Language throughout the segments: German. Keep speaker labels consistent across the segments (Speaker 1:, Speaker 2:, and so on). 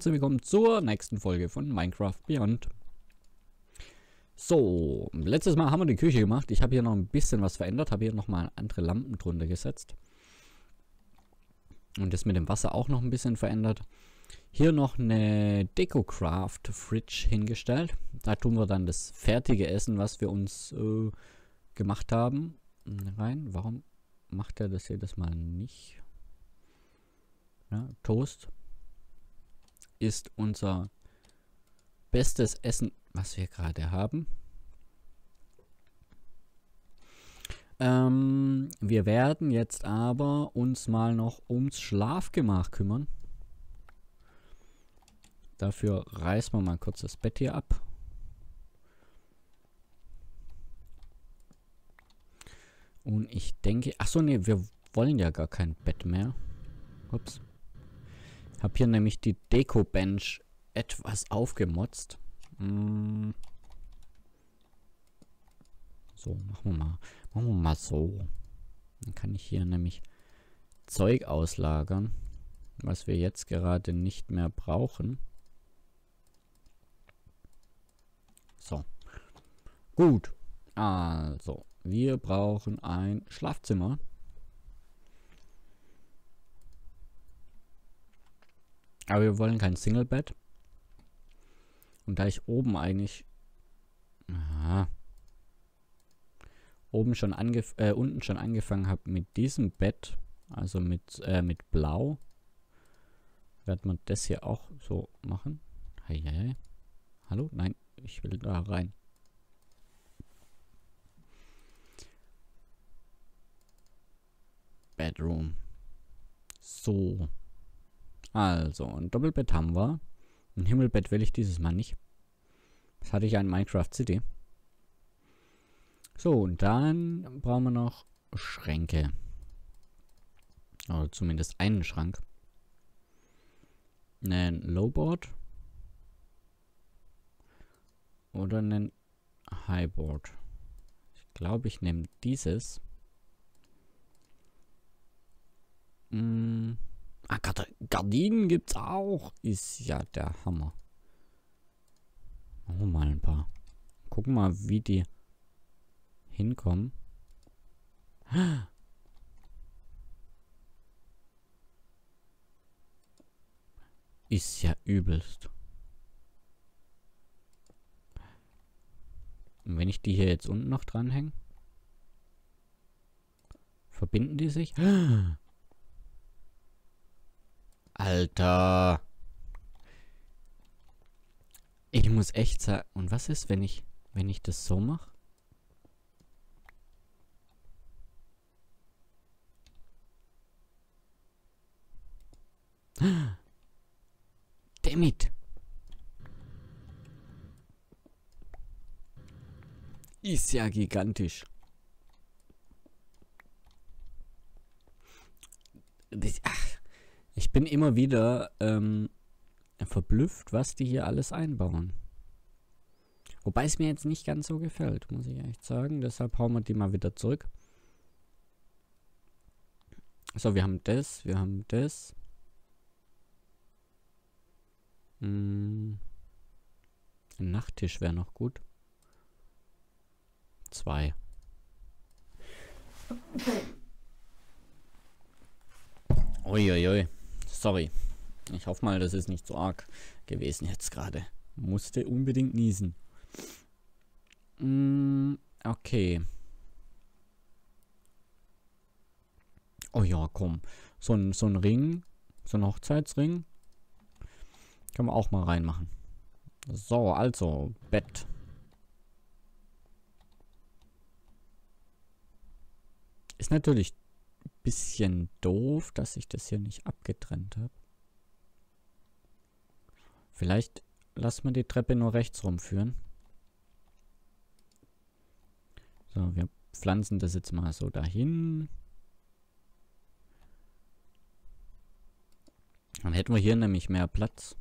Speaker 1: herzlich willkommen zur nächsten Folge von Minecraft Beyond. So, letztes Mal haben wir die Küche gemacht. Ich habe hier noch ein bisschen was verändert, habe hier nochmal andere Lampen drunter gesetzt. Und das mit dem Wasser auch noch ein bisschen verändert. Hier noch eine Deco-Craft Fridge hingestellt. Da tun wir dann das fertige Essen, was wir uns gemacht haben, rein. Warum macht er das jedes Mal nicht? Ja, Toast ist unser bestes Essen, was wir gerade haben. Wir werden jetzt aber uns mal noch ums Schlafgemach kümmern. Dafür reißen wir mal kurz das Bett hier ab. Und ich denke... Achso, nee, wir wollen ja gar kein Bett mehr. Ups. Ich habe hier nämlich die Deko-Bench etwas aufgemotzt. So, machen wir mal so. Dann kann ich hier nämlich Zeug auslagern, was wir jetzt gerade nicht mehr brauchen. So. Gut. Also, wir brauchen ein Schlafzimmer. Aber wir wollen kein Single-Bett. Und da ich oben eigentlich... unten schon angefangen habe mit diesem Bett, also mit Blau, wird man das hier auch so machen. Hey. Hallo? Nein, ich will da rein. Bedroom. So. Also, ein Doppelbett haben wir. Ein Himmelbett will ich dieses Mal nicht. Das hatte ich ja in Minecraft City. So, und dann brauchen wir noch Schränke. Oder zumindest einen Schrank. Einen Lowboard. Oder einen Highboard. Ich glaube, ich nehme dieses. Gardinen gibt's auch. Ist ja der Hammer. Machen wir mal ein paar. Gucken mal, wie die hinkommen. Ist ja übelst. Und wenn ich die hier jetzt unten noch dranhänge, verbinden die sich? Alter. Ich muss echt sagen. Und was ist, wenn ich das so mache? Dammit. Ist ja gigantisch. Ich bin immer wieder verblüfft, was die hier alles einbauen. Wobei es mir jetzt nicht ganz so gefällt, muss ich echt sagen. Deshalb hauen wir die mal wieder zurück. So, wir haben das, Ein Nachttisch wäre noch gut. 2. Uiuiui. Sorry. Ich hoffe mal, das ist nicht so arg gewesen jetzt gerade. Musste unbedingt niesen. Okay. Oh ja, komm. So ein Ring. So ein Hochzeitsring. Können wir auch mal reinmachen. So, also, Bett. Ist natürlich ein bisschen doof, dass ich das hier nicht abgetrennt habe. Vielleicht lassen wir die Treppe nur rechts rumführen. So, wir pflanzen das jetzt mal so dahin. Dann hätten wir hier nämlich mehr Platz.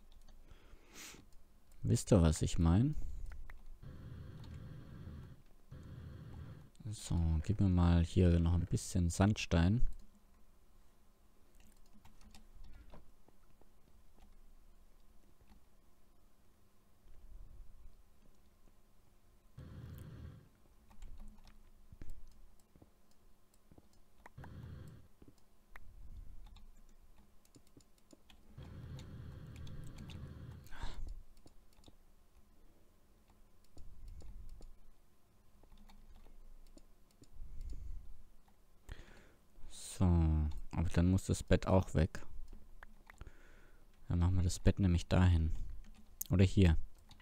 Speaker 1: Wisst ihr, was ich meine? So, gib mir mal hier noch ein bisschen Sandstein. dann muss das Bett auch weg. Dann machen wir das Bett nämlich dahin. Oder hier.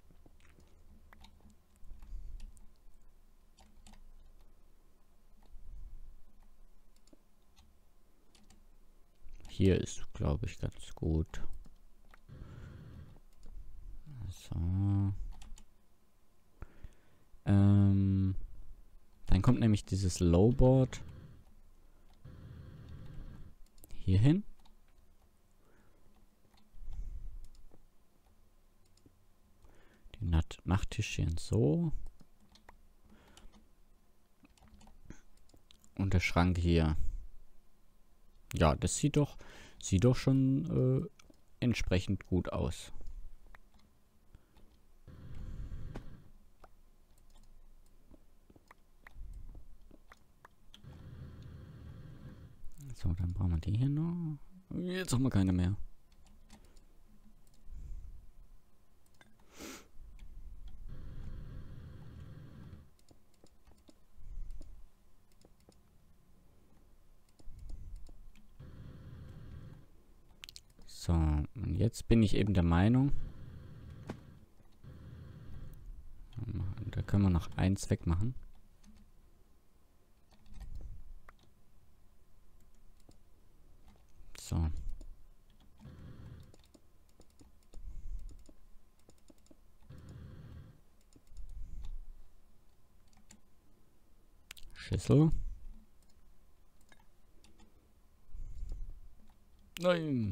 Speaker 1: Hier ist, glaube ich, ganz gut. So. Dann kommt nämlich dieses Lowboard hier hin. Die Nachttischchen so. Und der Schrank hier. Ja, das sieht doch schon entsprechend gut aus. So, dann brauchen wir die hier noch. Jetzt haben wir keine mehr. So, und jetzt bin ich eben der Meinung, da können wir noch eins wegmachen. So. Schüssel. Nein.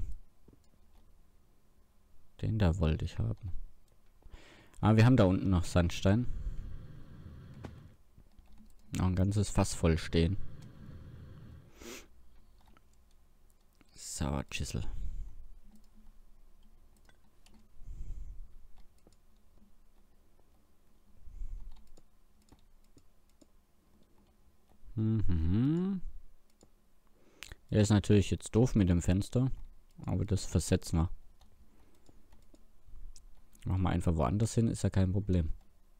Speaker 1: Den da wollte ich haben. Aber wir haben da unten noch Sandstein. Noch ein ganzes Fass voll stehen. So, Schüssel. Ja, ist natürlich jetzt doof mit dem Fenster. Aber das versetzen wir. Machen wir einfach woanders hin, ist ja kein Problem.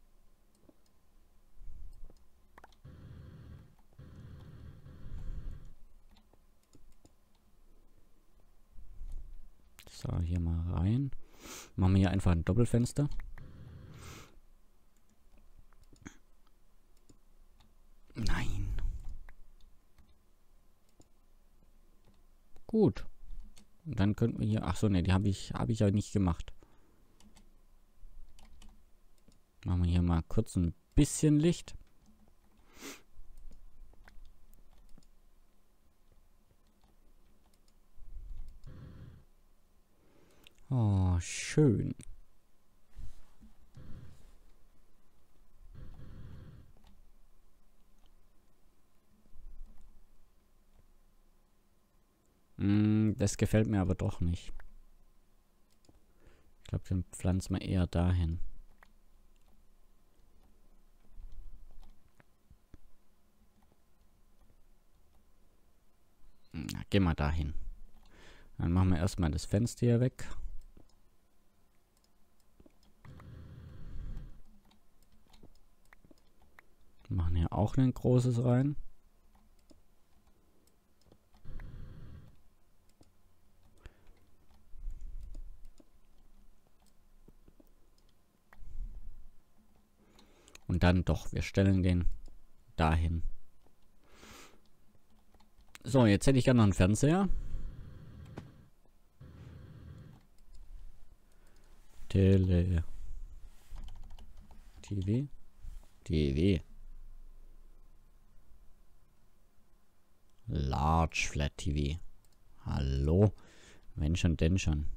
Speaker 1: So, hier mal rein. Machen wir hier einfach ein Doppelfenster. Nein. Gut. Und dann könnten wir hier... Ach so, ne, die habe ich ja nicht gemacht. Machen wir hier mal kurz ein bisschen Licht. Oh, schön. Das gefällt mir aber doch nicht. Ich glaube, den pflanzen wir eher dahin. Na, geh mal dahin. Dann machen wir erstmal das Fenster hier weg. Machen hier auch ein großes rein. Und dann doch, wir stellen den dahin. So, jetzt hätte ich gerne noch einen Fernseher. TV. Large Flat TV. Hallo? Wenn schon, denn schon.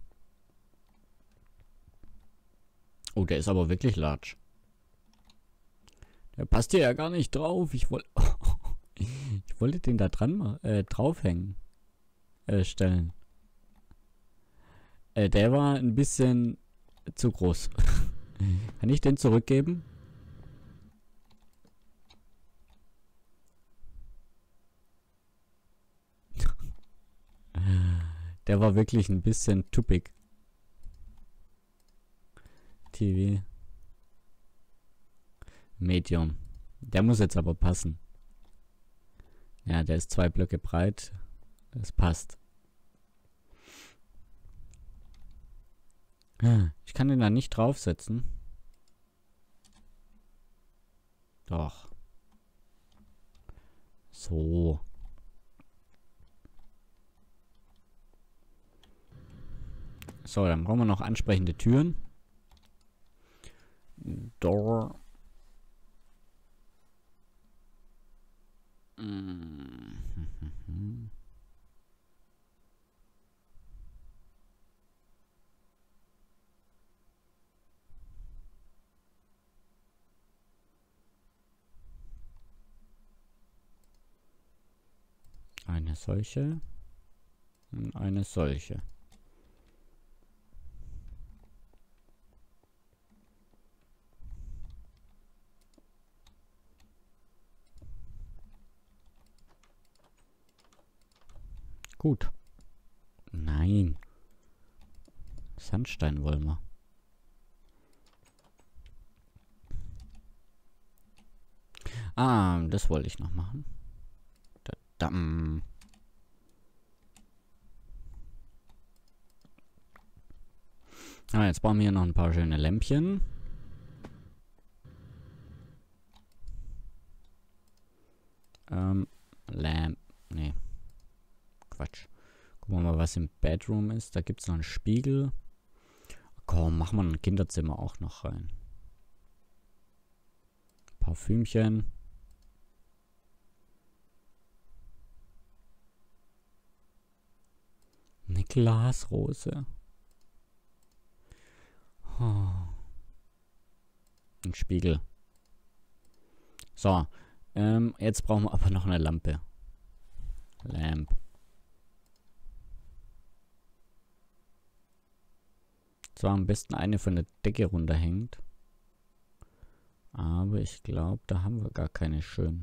Speaker 1: Oh, der ist aber wirklich large. Der passt hier ja gar nicht drauf. Ich wollte den da dran draufhängen. Stellen. Der war ein bisschen zu groß. Kann ich den zurückgeben? Der war wirklich ein bisschen tuppig. TV. Medium. Der muss jetzt aber passen. Ja, der ist 2 Blöcke breit. Das passt. Ich kann den da nicht draufsetzen. Doch. So. So, dann brauchen wir noch ansprechende Türen. Door. Eine solche und eine solche. Gut. Nein. Sandstein wollen wir. Ah, das wollte ich noch machen. Ah, jetzt bauen wir hier noch ein paar schöne Lämpchen. Nee. Quatsch. Gucken wir mal, was im Bedroom ist. Da gibt es noch einen Spiegel. Komm, machen wir ein Kinderzimmer auch noch rein. Parfümchen. Eine Glasrose. Oh. Ein Spiegel. So. Jetzt brauchen wir aber noch eine Lampe. Lamp. Zwar am besten eine von der Decke runterhängt. Aber ich glaube, da haben wir gar keine schönen.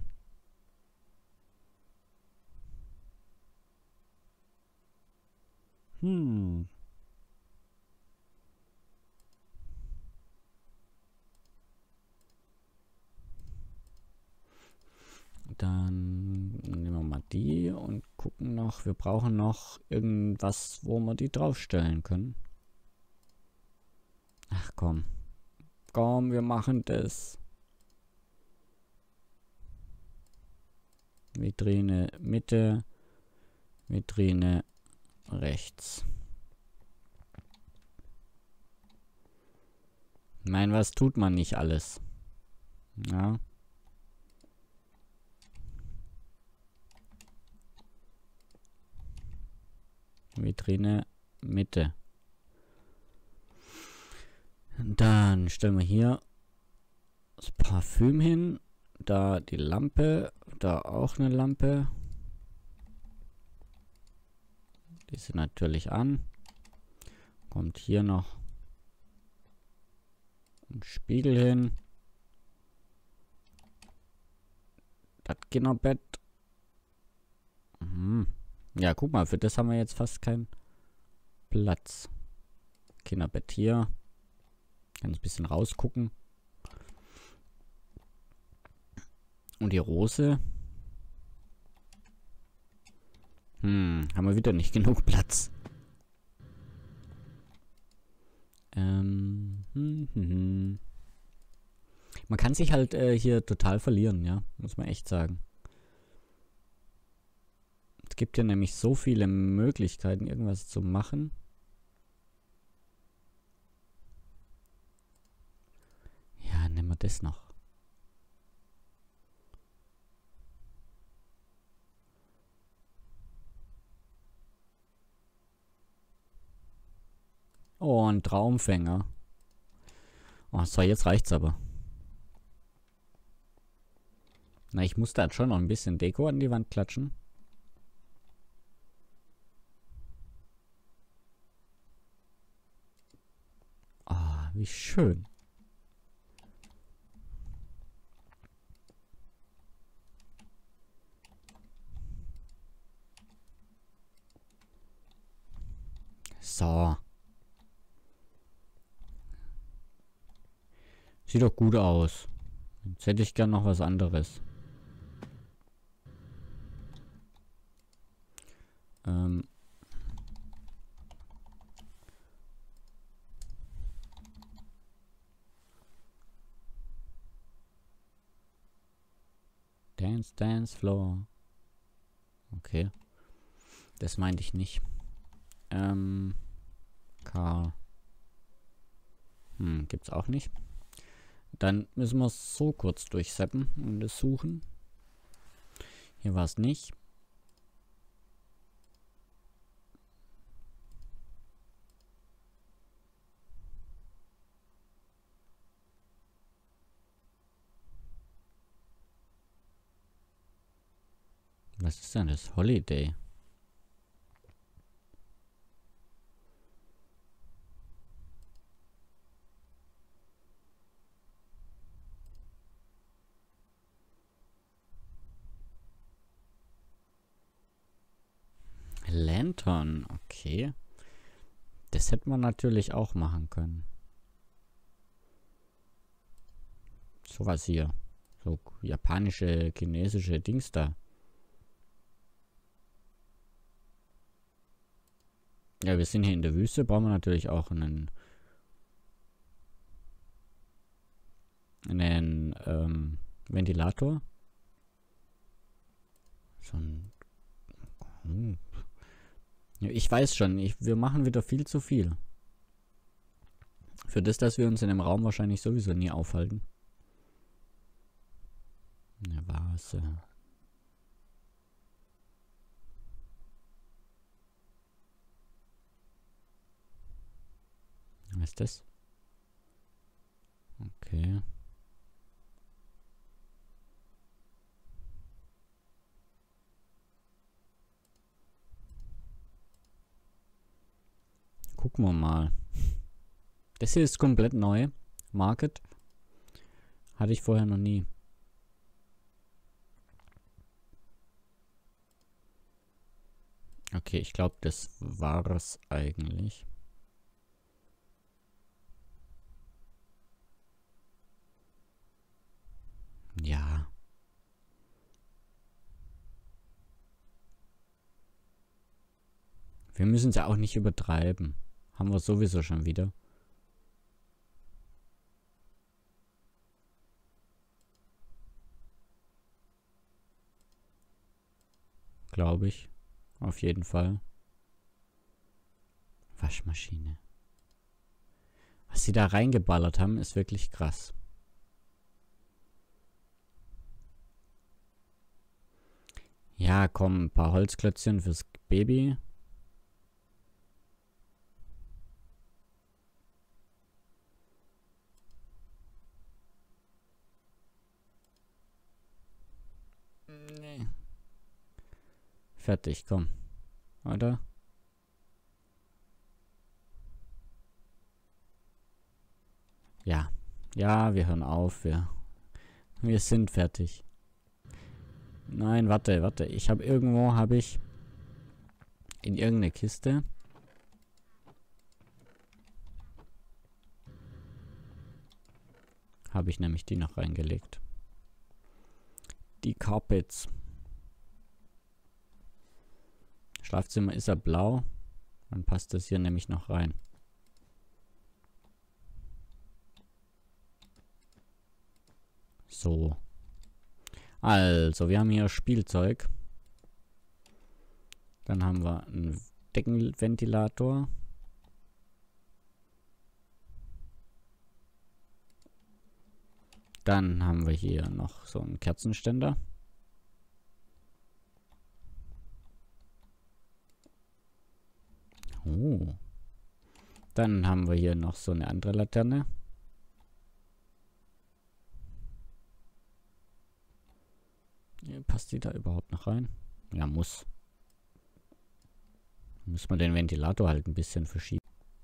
Speaker 1: Dann nehmen wir mal die und gucken noch. Wir brauchen noch irgendwas, wo wir die draufstellen können. Ach komm. Komm, wir machen das. Vitrine Mitte. Vitrine rechts. Nein, was tut man nicht alles? Ja. Vitrine Mitte. Dann stellen wir hier das Parfüm hin. Da die Lampe. Da auch eine Lampe. Die sind natürlich an. Kommt hier noch ein Spiegel hin. Das Kinderbett. Ja, guck mal, für das haben wir jetzt fast keinen Platz. Kinderbett hier. Kann ich ein bisschen rausgucken. Und die Rose. Haben wir wieder nicht genug Platz. Man kann sich halt hier total verlieren, ja. Muss man echt sagen. Es gibt ja nämlich so viele Möglichkeiten, irgendwas zu machen. Ja, nehmen wir das noch. Oh, ein Traumfänger. Oh, so, jetzt reicht's aber. Na, ich muss da jetzt schon noch ein bisschen Deko an die Wand klatschen. Ah, wie schön. So. Sieht doch gut aus. Jetzt hätte ich gern noch was anderes. Ähm. Dance, Dance Floor. Okay. Das meinte ich nicht. Car. Gibt's auch nicht. Dann müssen wir es so kurz durchseppen und es suchen. Hier war es nicht. Was ist denn das? Holiday. Lantern, okay. Das hätte man natürlich auch machen können. Sowas hier. So japanische, chinesische Dings da. Ja, wir sind hier in der Wüste, brauchen wir natürlich auch einen Ventilator. So ein... Ja, ich weiß schon, wir machen wieder viel zu viel. Für das, dass wir uns in dem Raum wahrscheinlich sowieso nie aufhalten. Ja, was? Was ist das? Okay. Gucken wir mal. Das hier ist komplett neu. Market. Hatte ich vorher noch nie. Okay, ich glaube, das war's eigentlich. Ja. Wir müssen es ja auch nicht übertreiben. Haben wir sowieso schon wieder. Glaube ich. Auf jeden Fall. Waschmaschine. Was sie da reingeballert haben, ist wirklich krass. Ja, komm, ein paar Holzklötzchen fürs Baby. Nee. Fertig, komm. Oder? Ja. Ja, wir hören auf. Wir sind fertig. Nein, warte. Ich habe irgendwo, in irgendeine Kiste. Habe ich nämlich die noch reingelegt. Die Carpets. Schlafzimmer ist ja blau. Dann passt das hier nämlich noch rein. So. Also, wir haben hier Spielzeug. Dann haben wir einen Deckenventilator. Dann haben wir hier noch so einen Kerzenständer. Oh. Dann haben wir hier noch so eine andere Laterne. Passt die da überhaupt noch rein? Ja, muss. Muss man den Ventilator halt ein bisschen verschieben.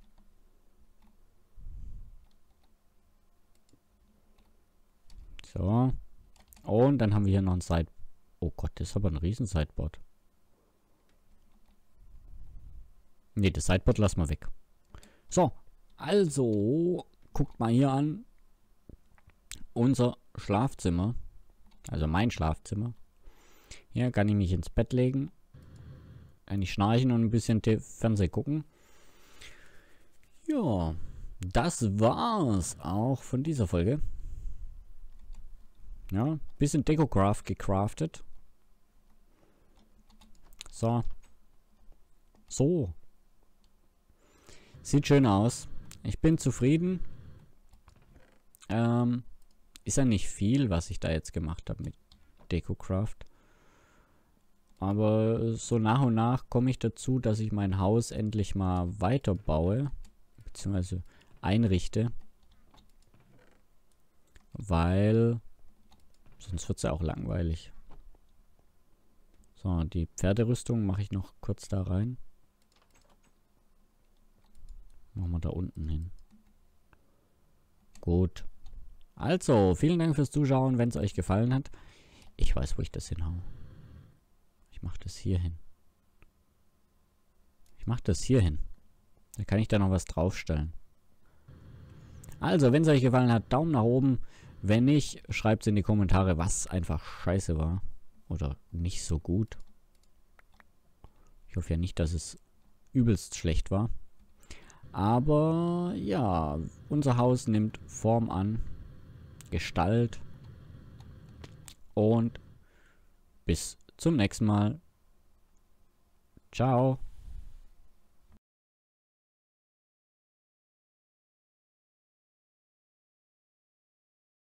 Speaker 1: So. Und dann haben wir hier noch ein Side... Oh Gott, das ist aber ein riesen Sideboard. Ne, das Sideboard lassen wir weg. So. Also, guckt mal hier an. Unser Schlafzimmer. Also mein Schlafzimmer. Hier kann ich mich ins Bett legen. eigentlich schnarchen und ein bisschen Fernsehen gucken. Ja, das war's auch von dieser Folge. Ja, bisschen Decocraft gecraftet. So. So. Sieht schön aus. Ich bin zufrieden. Ist ja nicht viel, was ich da jetzt gemacht habe mit Decocraft. Aber so nach und nach komme ich dazu, dass ich mein Haus endlich mal weiterbaue. Beziehungsweise einrichte. Weil sonst wird es ja auch langweilig. So, die Pferderüstung mache ich noch kurz da rein. Machen wir da unten hin. Gut. Also, vielen Dank fürs Zuschauen, wenn es euch gefallen hat. Ich weiß, wo ich das hinhaue. Ich mache das hier hin. Ich mache das hier hin. Da kann ich da noch was draufstellen. Also, wenn es euch gefallen hat, Daumen nach oben. Wenn nicht, schreibt es in die Kommentare, was einfach scheiße war. Oder nicht so gut. Ich hoffe ja nicht, dass es übelst schlecht war. Aber ja, unser Haus nimmt Form an. Gestalt. Und bis zum nächsten Mal. Ciao.